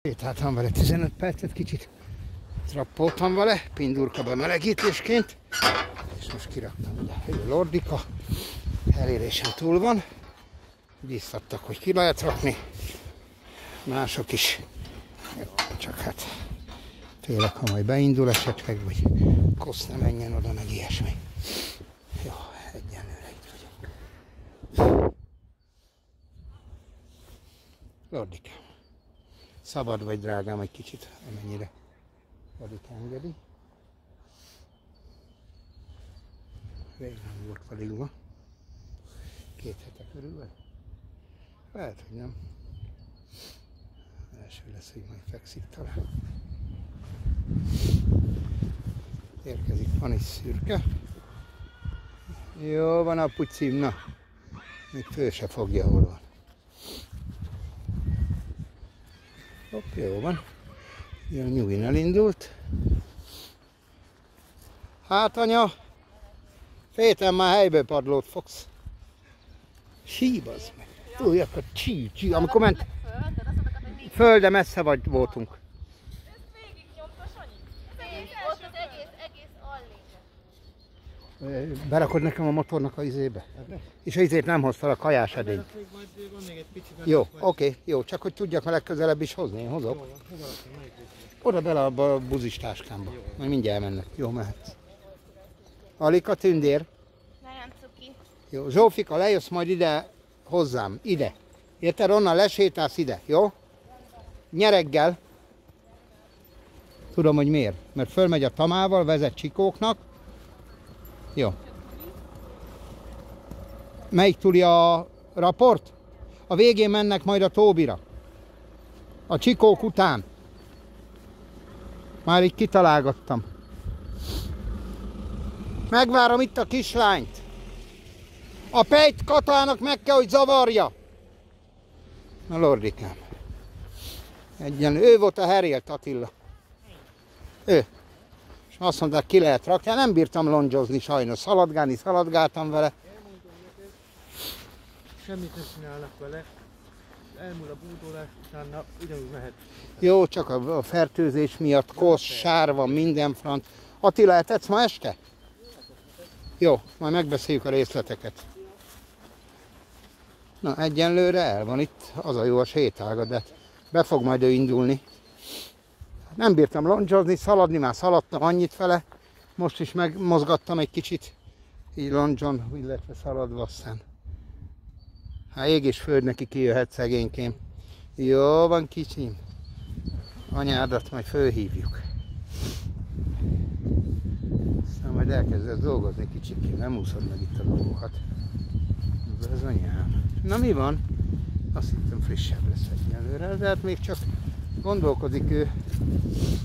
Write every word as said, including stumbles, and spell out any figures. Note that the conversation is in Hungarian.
Sétáltam vele tizenöt percet, kicsit trappoltam vele, pindurka bemelegítésként, és most kiraktam ide. Lordika, elérésem túl van, bíztattak, hogy ki lehet rakni, mások is, jó, csak hát félek, ha majd beindul esetleg, vagy kosz ne menjen oda, meg ilyesmi. Jó, egyenlőre itt vagyok. Lordika. Szabad vagy, drágám, egy kicsit, amennyire Ladik engedi. Rég nem volt valigva. Két hete körül vagy? Lehet, hogy nem. Első lesz, hogy majd fekszik talán. Érkezik, van is szürke. Jó van a pucim, na. Még föl se fogja, hol van. Hopp, jó van. Ilyen nyugin elindult. Hát anya, féten már helyből padlót fogsz. Síb az meg. Új, akkor csí, csí. Amikor ment föl, de messze vagy voltunk. Ezt végig nyomta Sanyi. Ott az egész, egész allék. Berakod nekem a motornak a izébe? És a izét nem hoz fel, a kajás edényt. Jó, oké, jó, csak hogy tudjak már legközelebb is hozni, én hozok. Oda bele abba a buzis táskámba, majd mindjárt elmennek. Jó, mehetsz. Alika, tündér. Nagyon cuki. Jó, Zsófika, lejössz majd ide hozzám, ide. Érted? Onnan lesétálsz ide, jó? Nyereggel. Tudom, hogy miért. Mert fölmegy a Tamával, vezet Csikóknak. Jó. Melyik tuli a raport? A végén mennek majd a Tóbira. A Csikók után. Már így kitalálgattam. Megvárom itt a kislányt. A Pejt Katának meg kell, hogy zavarja. Na, Lordikám. Egyen, ő volt a herélt, Attila. Ő. És azt mondták, ki lehet rakni. Nem bírtam londzsozni sajnos. Szaladgálni, szaladgáltam vele. Semmit nem csinálnak vele. Elmúl a búdolás, utána ugyanúgy mehet. Jó, csak a fertőzés miatt kosz, sár van, minden front. Attila, eltetsz ma este? Jó, majd megbeszéljük a részleteket. Na, egyenlőre el van itt, az a jó, a sétálgat, be fog majd ő indulni. Nem bírtam londzsozni, szaladni, már szaladtam annyit vele. Most is megmozgattam egy kicsit, így londzson, illetve szaladva aztán. Hát ég és föld neki kijöhet szegénykém. Jó van, kicsim. Anyádat majd fölhívjuk. Aztán majd elkezdesz dolgozni kicsikém, nem úszod meg itt a dolgokat. Ez anyám. Na mi van? Azt hittem frissebb lesz egyelőre, de hát még csak gondolkodik ő.